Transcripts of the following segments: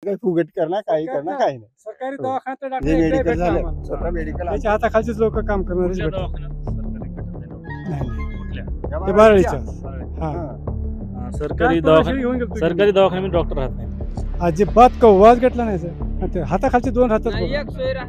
काही फुगट करणार काही करणार काही नाही. सरकारी हो. दवाखान्यात डॉक्टर जे एकटाही मेडिकल भेटला झालं आम्हाला. स्वतः मेडिकल त्याच्या हाताखालचीच लोक काम करणारेच कुठल्या भेटतात. दवाखान्यात सरकारी भेटत नाही डॉक्टर? नाही नाही कुठल्या? ते बाराळीच्या हा सरकारी काय दवाखान्यात घेऊन गेलो सरकारी दवाखान्यामध्ये डॉक्टर राहत नाही. अजिबात वाज घेतला नाही सर. आणि ते हाताखालचे दोन हातच बघा.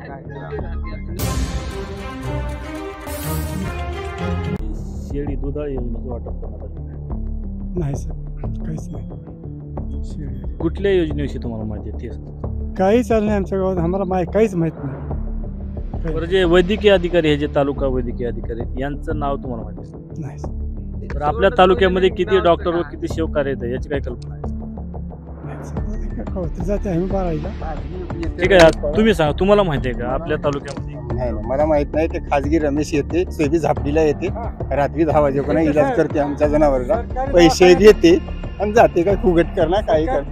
शेळी दुधाळ योजनेचं वाटप करण्यात आलं. नाही सर काहीच नाही. कुठल्या योजनेविषयी तुम्हाला माहिती आहे ते सांगा. काही चाललं नाही आमच्या गावात. आम्हाला काहीच माहित नाही. बरं, जे वैद्यकीय अधिकारी हे जे तालुका वैद्यकीय अधिकारी आहेत, यांचं नाव तुम्हाला माहिती आहे? नाही सर. तर आपल्या तालुक्यामध्ये किती डॉक्टर व किती सेवक कार्य आहेत याची काय कल्पना आहे? नाही सर. कवठे जाते आम्ही बाराळीला. ठीक आहे, तुम्ही सांगा, तुम्हाला माहिती आहे का आपल्या तालुक्यामध्ये? नाही नाही, मला माहित नाही. ते खाजगी रमेश येते सोयबी झापडीला येते रात्री 10 वाजेपर्यंत इलाज करते आमच्या जनावरला. पैसे घेते आणि जाते. काय फुगट करणार काही करणार.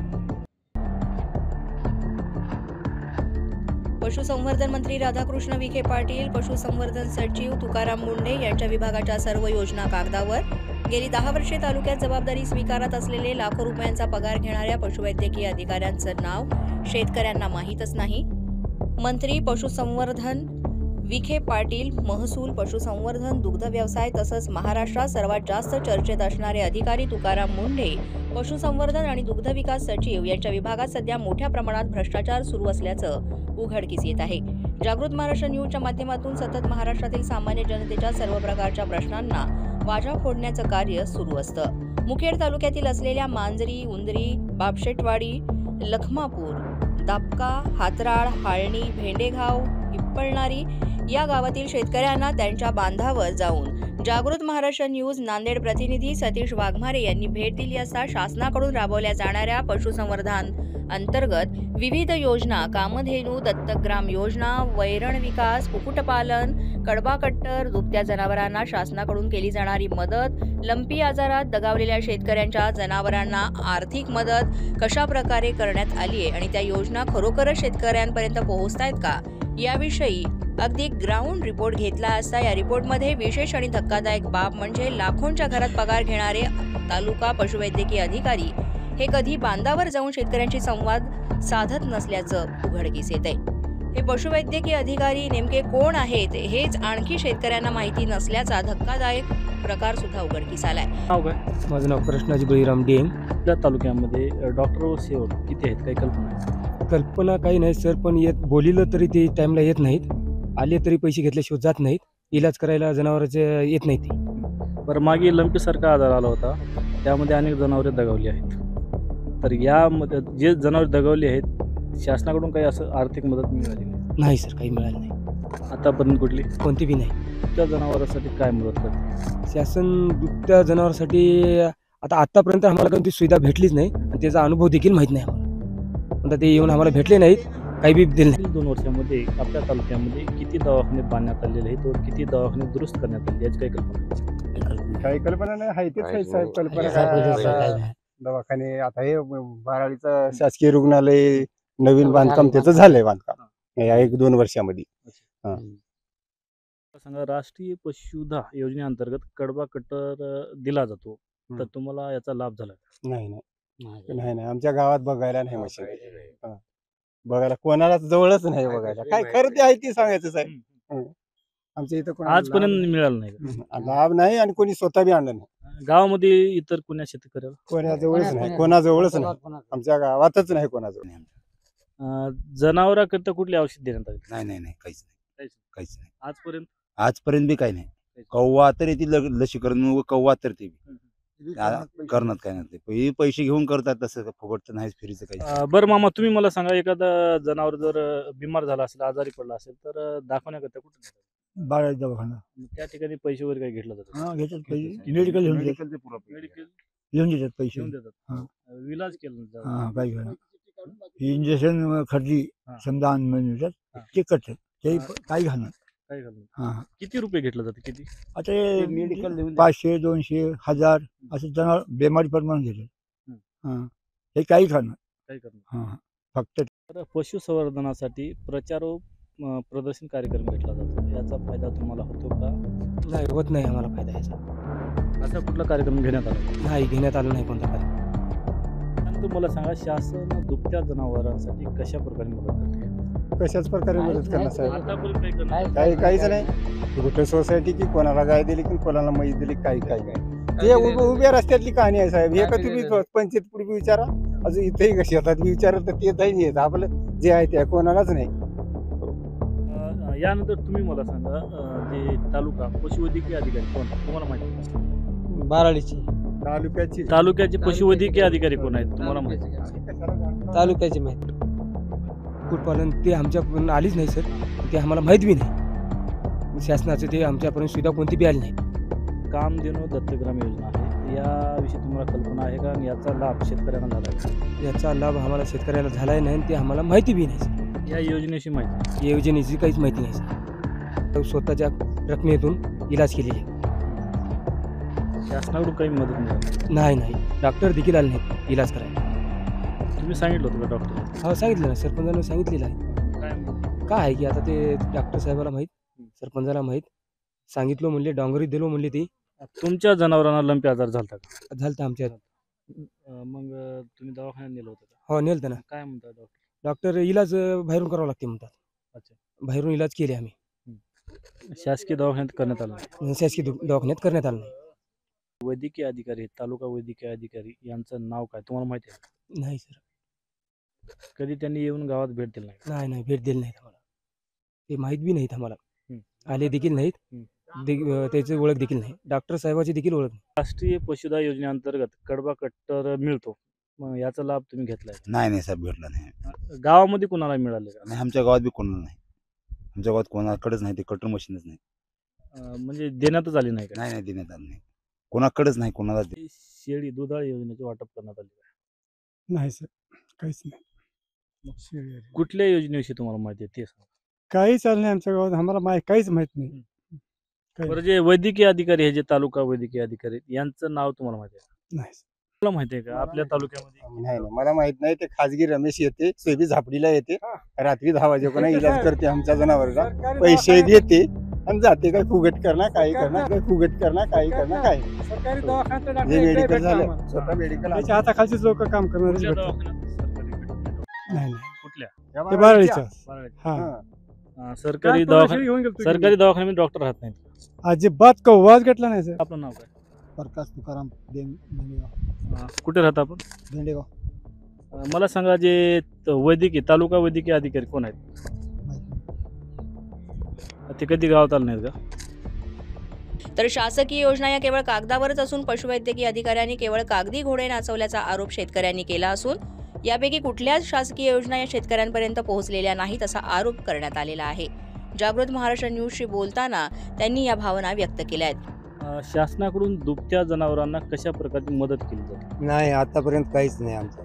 पशुसंवर्धन मंत्री राधाकृष्ण विखे पाटील, पशुसंवर्धन सचिव तुकाराम मुंढे यांच्या विभागाच्या सर्व योजना कागदावर. गेली 10 वर्षे तालुक्यात जबाबदारी स्वीकारत असलेले लाखो रुपयांचा पगार घेणाऱ्या पशुवैद्यकीय अधिकाऱ्यांचं नाव शेतकऱ्यांना माहीतच नाही. मंत्री पशुसंवर्धन विखे पाटील, महसूल, पशुसंवर्धन, दुग्ध व्यवसाय तसंच महाराष्ट्रात सर्वात जास्त चर्चेत असणारे अधिकारी तुकाराम मुंढे, पशुसंवर्धन आणि दुग्ध विकास सचिव यांच्या विभागात सध्या मोठ्या प्रमाणात भ्रष्टाचार सुरू असल्याचं उघडकीस येत आहे. जागृत महाराष्ट्र न्यूजच्या माध्यमातून सतत महाराष्ट्रातील सामान्य जनतेच्या सर्व प्रकारच्या प्रश्नांना वाजा फोडण्याचं कार्य सुरू असतं. मुखेड तालुक्यातील असलेल्या मांजरी, उंदरी, बापशेटवाडी, लखमापूर, दापका, हातराळ, हाळणी, भेंडेगाव, पिप्पळणारी या गावातील शेतकऱ्यांना त्यांच्या बांधावर जाऊन जागृत महाराष्ट्र न्यूज नांदेड प्रतिनिधी सतीश वाघमारे यांनी भेट दिली असता शासनाकडून राबवल्या जाणाऱ्या पशुसंवर्धन अंतर्गत विविध योजना, कामधेनू, दत्तग्राम योजना, वैरण विकास, कुक्कुटपालन, कडबा कट्टर, दुभत्या जनावरांना शासनाकडून केली जाणारी मदत, लंपी आजारात दगावलेल्या शेतकऱ्यांच्या जनावरांना आर्थिक मदत कशा प्रकारे करण्यात आली आहे आणि त्या योजना खरोखरच शेतकऱ्यांपर्यंत पोहोचतायत का याविषयी अगदी ग्राउंड रिपोर्ट घेतला असता या रिपोर्टमध्ये विशेष आणि धक्कादायक बाब म्हणजे लाखोंच्या घरात पगार घेणारे तालुका पशुवैद्यकीय अधिकारी हे कधी बांधावर जाऊन शेतकऱ्यांशी संवाद साधत नसल्याचं उघडकीस येत आहे. हे पशुवैद्यकीय अधिकारी नेमके कोण आहेत हेच आणखी शेतकऱ्यांना माहिती नसल्याचा धक्कादायक प्रकार सुद्धा उघडकीस आलाय. नाव काय? माझं नाव कृष्णाजी बळीराम डेंग. आपल्या तालुक्यामध्ये डॉक्टर व सेवक किती आहेत, काही कल्पना आहे? कल्पना काही नाही सर, पण बोलिलं तरी ते टाईमला येत नाहीत. आले तरी पैसे घेतल्याशिवाय जात नाहीत. इलाज करायला जनावरांचे येत नाही ते. बरं, मागे लंपीसारखा आजार आला होता, त्यामध्ये अनेक जनावरे दगावली आहेत. तर यामध्ये जे जनावरे दगावली आहेत शासनाकडून काही असं आर्थिक मदत मिळाली नाही? नाही सर, काही मिळालं नाही. आतापर्यंत कुठली? कोणती बी नाही. त्या जनावरांसाठी काय मदत करते शासन दुभत्या जनावरांसाठी आतापर्यंत आम्हाला कोणती सुविधा भेटलीच नाही आणि त्याचा अनुभव देखील माहीत नाही आम्हाला. आता ते येऊन आम्हाला भेटले नाहीत, काही बी दिले नाही. 2 वर्षामध्ये आपल्या तालुक्यामध्ये किती दवाखाने बांधण्यात आलेले आहेत व किती दवाखाने दुरुस्त करण्यात आले याची काही कल्पना आहे? काही कल्पना नाही. आहे तेच आहे साहेब. कल्पना काही काय आता नाही. दवाखाने आता हे बाराळीचं शासकीय रुग्णालय नवीन बांधकाम त्याचं झालंय बांधकाम या 1-2 वर्षामध्ये. सांगा, राष्ट्रीय पशुधा योजनेअंतर्गत कडबा कट्टर दिला जातो, तर तुम्हाला याचा लाभ झाला का? नाही नाही नाही, आमच्या गावात बघायला नाही मशीन. बघायला कोणाला जवळच नाही बघायला. काय खरं ते आहे ती सांगायचं साहेब. आमच्या इथं कोणाला आजपर्यंत मिळालं नाही का? लाभ नाही आणि कोणी स्वतः बी आणलं नाही. गावामध्ये इतर कोण्या शेतकऱ्याला कोणाजवळच नाही, कोणाजवळच नाही. आमच्या गावातच नाही कोणाजवळ. जनावरांकरिता कुठली औषध देण्यात आली? नाही काहीच नाही. आजपर्यंत आजपर्यंत बी काही नाही. कव्वा तर येते लसीकरण व कव्वा तर ते करणार काय नाही. पैसे घेऊन करतात तसं फुकट तर नाहीच फ्रीचं काही. बरं मामा, तुम्ही मला सांगा, एखादा जनावर जर बिमार झाला असेल, आजारी पडला असेल, तर दाखवण्याकरता कुठे नेतात? बाराळी दवाखाना त्या ठिकाणी पैसे वगैरे काही घेतलं जातं? घेतात पैसे. मेडिकल घेऊन मेडिकल घेऊन देतात पैसे. घेऊन देतात. विलाज केला जातो. काही इंजेक्शन खर्ची समजा देतात ते कट ते काही घालणार. काय करणार? किती रुपये घेतलं जातं? किती? आता हे 500, 200, 1000 असं जनावर बेमारी प्रमाणे घेतात. हे काही खाणार. काय करणार? फक्त तर पशुसंवर्धनासाठी प्रचार व प्रदर्शन कार्यक्रम घेतला जातो, याचा फायदा तुम्हाला होतो का? नाही, होत नाही आम्हाला फायदा याचा. असा कुठला कार्यक्रम घेण्यात आला? नाही, घेण्यात आलं नाही कोणता कार्यक्रम. तर मला सांगा, शासन दुभत्या जनावरांसाठी कशा प्रकारे मदत करते? कशाच प्रकारे मदत करणार साहेब? आतापर्यंत काही करणार? काहीच नाही. कुठे सोसायटी की कोणाला गाय दिली की कोणाला म्हैस दिली, काही ते उभ्या रस्त्यातली कहाणी आहे साहेब. हे का तुम्ही पंचायत पुढे विचारा, अजून इथेही कशी येतात विचारत तर ते नाही येत. आपलं जे आहे ते कोणालाच नाही. यानंतर तुम्ही मला सांगा, जे तालुका पशुवैद्यकीय अधिकारी कोण तुम्हाला माहिती आहे? बाराळीची तालुक्याचे पशुवैद्यकीय अधिकारी कोण आहेत तुम्हाला माहिती आहे? तालुक्याची माहिती कुक्कुटपालन ते आमच्यापर्यंत आलीच नाही सर. ते आम्हाला माहीत बी नाही. शासनाचं ते आमच्यापर्यंत सुविधा कोणती बी आली नाही. कामधेनू दत्तग्राम योजना आहे, याविषयी तुम्हाला कल्पना आहे का? आणि याचा लाभ शेतकऱ्यांना झाला आहे? याचा लाभ आम्हाला शेतकऱ्याला झालाही नाही आणि ते आम्हाला माहिती बी नाही सर. या योजनेची माहिती या योजनेची काहीच माहिती नाही सर. स्वतःच्या रकमेतून इलाज केलेली आहे. शासनाकडून काही मदत मिळाली? नाही डॉक्टर देखील आले नाही इलाज करायला. तुम्ही सांगितलं होतं का डॉक्टर? हो सांगितलं ना, सरपंचानं सांगितलेलं आहे. काय काय आहे की आता ते डॉक्टर साहेबाला माहीत, सरपंचाला माहीत. सांगितलं म्हणले, डोंगरी दिलो म्हणले. ते तुमच्या जनावरांना लंपी आजार झालता का? झालं आमच्या. मग तुम्ही दवाखान्यात नेलं होतं का? हो नेलं ना. काय म्हणता डॉक्टर? डॉक्टर इलाज बाहेरून करावं लागते म्हणतात. अच्छा. बाहेरून इलाज केले आम्ही. शासकीय दवाखान्यात करण्यात आलं नाही? शासकीय दवाखान्यात करण्यात आलं नाही. वैद्यकीय अधिकारी, तालुका वैद्यकीय अधिकारी यांचं नाव काय तुम्हाला माहिती आहे? नाही सर. कधी त्यांनी येऊन गावात भेट दिली नाही? नाही भेट दिली नाहीत आम्हाला. ते माहीत बी नाहीत आम्हाला. हम्म. आले देखील नाहीत. त्याची ओळख देखील नाही. डॉक्टर साहेबाची देखील ओळख नाही. राष्ट्रीय पशुधन योजनेअंतर्गत कडबा कट्टर मिळतो, मग याचा लाभ तुम्ही घेतलाय? नाही साहेब, भेटला नाही. गावामध्ये कोणाला मिळाले का? नाही, आमच्या गावात बी कोणाला नाही. आमच्या गावात कोणाकडेच नाही, ते कटर मशीनच नाही. म्हणजे देण्यातच आली नाही का? नाही देण्यात आलं नाही. कोणाकडेच नाही, कोणाला ती शेळी दुधाळ योजनेचे वाटप करण्यात आले का? नाही सर, काहीच नाही. कुठल्या योजनेविषयी तुम्हाला माहिती आहे ते सांगा. काही चाललं नाही आमच्या गावात. आम्हाला काहीच माहित नाही. बरं, जे वैद्यकीय अधिकारी हे जे तालुका वैद्यकीय अधिकारी यांचं नाव तुम्हाला माहिती आहे? नाही. तुम्हाला माहिती आहे का आपल्या तालुक्यामध्ये? नाही मला माहित नाही. ते खाजगी रमेश येते, सोयबी झापडीला येते, रात्री 10 वाजेपर्यंत इलाज करते आमच्या जनावरचा. पैसे घेते आणि जाते. काय फुगट करणार, काही करणार, काही करणार, काय सरकारी जे मेडिकल झालं स्वतः मेडिकल त्याच्या हाताखालचीच लोक काम करणारे कुठल्या भेटतात. दवाखान्यात सरकारी भेटते? नाही कुठल्या? ते बाराळीच्या. बाराळ्याच्या. हा. सरकारी दवाखान्यामध्ये डॉक्टर राहत नाहीत? अजिबात कव्वाच घेतला नाही सर. आपलं नाव काय? प्रकाश तुकाराम कुठे राहता आपण? भेंडेगाव. मला सांगा, जे वैद्यकीय तालुका वैद्यकीय अधिकारी कोण आहेत? ते कधी गावात आले नाहीत का? तर शासकीय योजना या केवळ कागदावरच असून पशुवैद्यकीय अधिकाऱ्यांनी केवळ कागदी घोडे नाचवल्याचा आरोप शेतकऱ्यांनी केला असून यापैकी कुठल्याच शासकीय योजना या शेतकऱ्यांपर्यंत पोहोचलेल्या नाहीत असा आरोप करण्यात आलेला आहे. जागृत महाराष्ट्र न्यूजशी बोलताना त्यांनी या भावना व्यक्त केल्या आहेत. शासनाकडून दुभत्या जनावरांना कशा प्रकारची मदत केली जाते? नाही, आतापर्यंत काहीच नाही आमचं.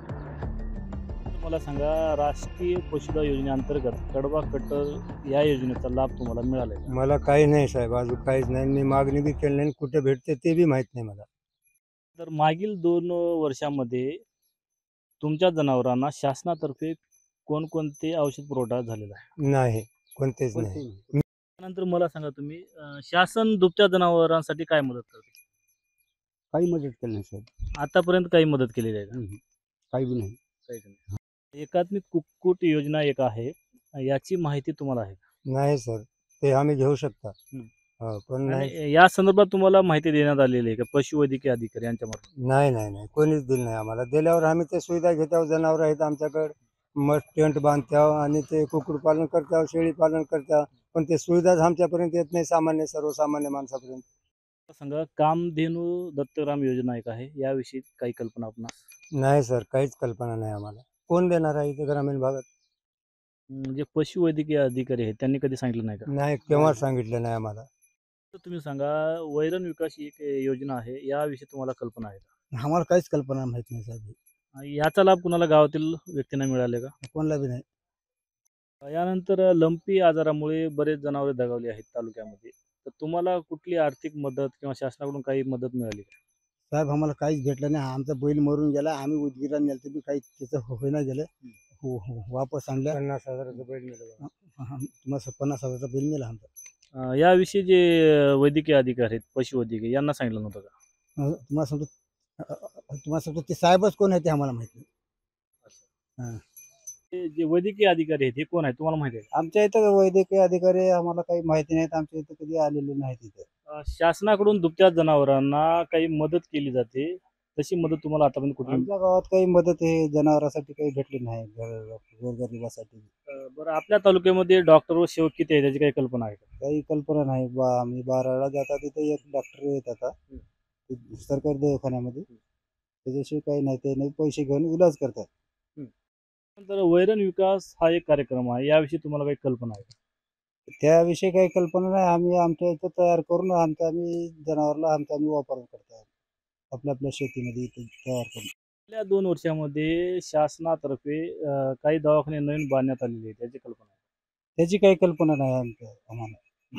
मला सांगा, राष्ट्रीय पशुधन योजनेअंतर्गत कडबा कट्टर या योजनेचा लाभ तुम्हाला मिळाला आहे? मला काही नाही साहेब, अजून काहीच नाही. मी मागणी बी केली नाही. कुठे भेटते ते बी माहित नाही मला. तर मागील 2 वर्षामध्ये तुमच्या जनावरांना शासनातर्फे कोणकोणते औषध पुरवठा झालेला आहे? नाही, कोणतेच नाही. त्यानंतर मला सांगा, तुम्ही शासन दुभत्या जनावरांसाठी काय मदत करते? काही मदत केली नाही साहेब. आतापर्यंत काही मदत केलेली आहे का? काही बी नाही. काहीच नाही. एकात्मिक कुक्कुट योजना एक आहे, याची माहिती तुम्हाला आहे का? नाही सर, ते आम्ही घेऊ शकता. पण नाही आणि या संदर्भात तुम्हाला माहिती देण्यात आलेली आहे का पशुवैद्यकीय अधिकारी यांच्या मार्फत? नाही कोणीच दिलं नाही आम्हाला. दिल्यावर आम्ही ते सुविधा घेतो. जनावर आहेत आमच्याकडे, मग टेंट बांधतो आणि ते कुक्कुटपालन करतो, शेळी पालन करतो. पण ते सुविधाच आमच्यापर्यंत येत नाही, सर्वसामान्य माणसापर्यंत. सांगा, कामधेनू दत्तग्राम योजना एक आहे, याविषयी काही कल्पना आपणास? नाही सर, काहीच कल्पना नाही आम्हाला. कोण देणार आहे इथे ग्रामीण भागात? म्हणजे पशुवैद्यकीय अधिकारी आहेत, त्यांनी कधी सांगितलं नाही का? नाही, केव्हा सांगितलं नाही आम्हाला. तर तुम्ही सांगा, वैरण विकास ही एक योजना आहे, याविषयी तुम्हाला कल्पना आहे का? आम्हाला काहीच कल्पना माहित नाही साहेब. याचा लाभ कुणाला गावातील व्यक्तींना मिळाले का? कोणाला बी नाही. यानंतर लंपी आजारामुळे बरेच जनावरे दगावली आहेत तालुक्यामध्ये, तर तुम्हाला कुठली आर्थिक मदत किंवा शासनाकडून काही मदत मिळाली का? साहेब आम्हाला काहीच भेटलं नाही. आमचा बैल मरून गेला. आम्ही उदगीरला नेलं बी काही त्याचं होईना गेलं. वापस आणलं. 50,000चं बैल मिळालं. तुम्हाला 50,000चा बैल मिळाला आमचा. याविषयी जे वैद्यकीय अधिकारी आहेत पशुवैद्यकीय, यांना सांगितलं नव्हतं का? तुम्हाला सांगतो ते साहेबच कोण आहे ते आम्हाला माहित नाही. हा. ते जे वैद्यकीय अधिकारी आहेत हे कोण आहे तुम्हाला माहिती आहे आमच्या इथं वैद्यकीय अधिकारी आम्हाला काही माहिती नाहीत, आमच्या इथं कधी आलेले नाहीत इथं. का? शासनाकडून दुभत्या जनावरांना काही मदत केली जाते, तशी मदत तुम्हाला आतापर्यंत कुठली आमच्या गावात काही मदत हे जनावरांसाठी काही भेटली नाही, गोरगरिबासाठी बरं आपल्या तालुक्यामध्ये डॉक्टर व सेवक किती आहे त्याची काही कल्पना आहे का? काही कल्पना नाही. आम्ही बाराला जातात तिथे एक डॉक्टर येत आता सरकारी दवाखान्यामध्ये, त्याच्याशिवाय काही नाही. ते पैसे घेऊन इलाज करतात. नंतर वैरण विकास हा एक कार्यक्रम आहे, याविषयी तुम्हाला काही कल्पना आहे का? त्याविषयी काही कल्पना नाही. आम्ही आमच्या इथं तयार करून आम्ही जनावरला आम्ही वापर करतो आपल्या आपल्या शेतीमध्ये इथे तयार करून. गेल्या 2 वर्षामध्ये शासनातर्फे काही दवाखाने नवीन बांधण्यात आलेले आहेत, त्याची कल्पना आहे का? त्याची काही कल्पना नाही आम्हाला.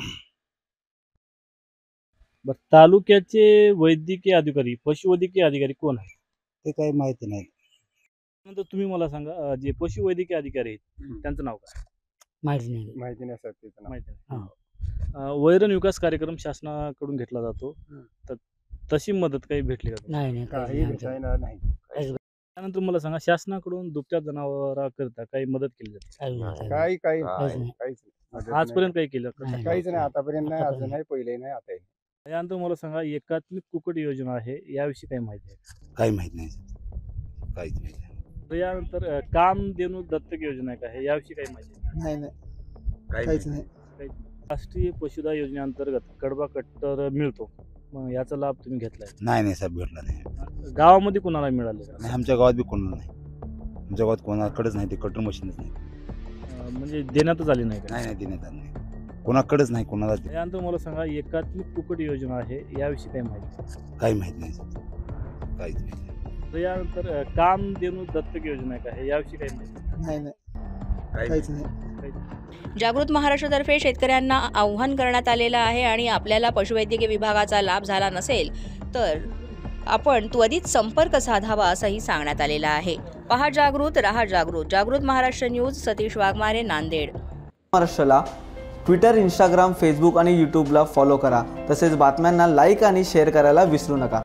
बरं तालुक्याचे वैद्यकीय अधिकारी पशुवैद्यकीय अधिकारी कोण आहे? ते काही माहिती नाही. नंतर तुम्ही मला सांगा जे पशुवैद्यकीय अधिकारी आहेत त्यांचं नाव काय? माहिती नाही. माहिती नाही सर त्याचं माहिती आहे. वैरण विकास कार्यक्रम शासनाकडून घेतला जातो, तर तशी मदत काही भेटली का तुम्हाला? नाही नाही. त्यानंतर मला सांगा शासनाकडून दुभत्या जनावरांकरिता काही मदत केली जाते काही काहीच आजपर्यंत काही केलं का? नाही. काहीच नाही. आतापर्यंत नाही, अजून नाही, पहिले नाही, आता त्यानंतर मला सांगा एकात्मिक कुक्कुट योजना आहे, याविषयी काही माहिती आहे का? काही माहित नाही काहीच माहित नाही. तर यानंतर कामधेनू दत्तक योजना आहे का हे याविषयी काही माहिती आहे नाही. काहीच नाही. का? राष्ट्रीय पशुधा योजनेअंतर्गत कडबा कट्टर मिळतो, मग याचा लाभ तुम्ही घेतलाय? नाही साहेब भेटला नाही. गावामध्ये कोणाला मिळाले का? नाही आमच्या गावात बी कोणाला नाही. आमच्या गावात कोणाकडेच नाही, ते कटर मशीनच नाही. म्हणजे देण्यातच आली नाही का? नाही देण्यात आलं नाही, कोणाकडेच नाही कोणाला. त्यानंतर मला सांगा एकात्मिक कुक्कुट योजना आहे, याविषयी काही माहिती आहे? काही माहित नाही काहीच माहित नाही. तर यानंतर कामधेनू दत्तक योजना आहे का हे याविषयी काही माहिती आहे? काहीच नाही. जागृत महाराष्ट्रातर्फे शेतकऱ्यांना आव्हान करण्यात आलेलं आहे आणि आपल्याला पशुवैद्यकीय विभागाचा लाभ झाला नसेल तर आपण त्वरित संपर्क साधावा असंही सांगण्यात आलेलं आहे. पहा जागृत, रहा जागृत. जागृत महाराष्ट्र न्यूज, सतीश वाघमारे, नांदेड. महाराष्ट्राला ट्विटर, इंस्टाग्राम, फेसबुक आणि यूट्यूबला फॉलो करा. तसेच बातम्यांना लाईक आणि शेअर करायला विसरू नका.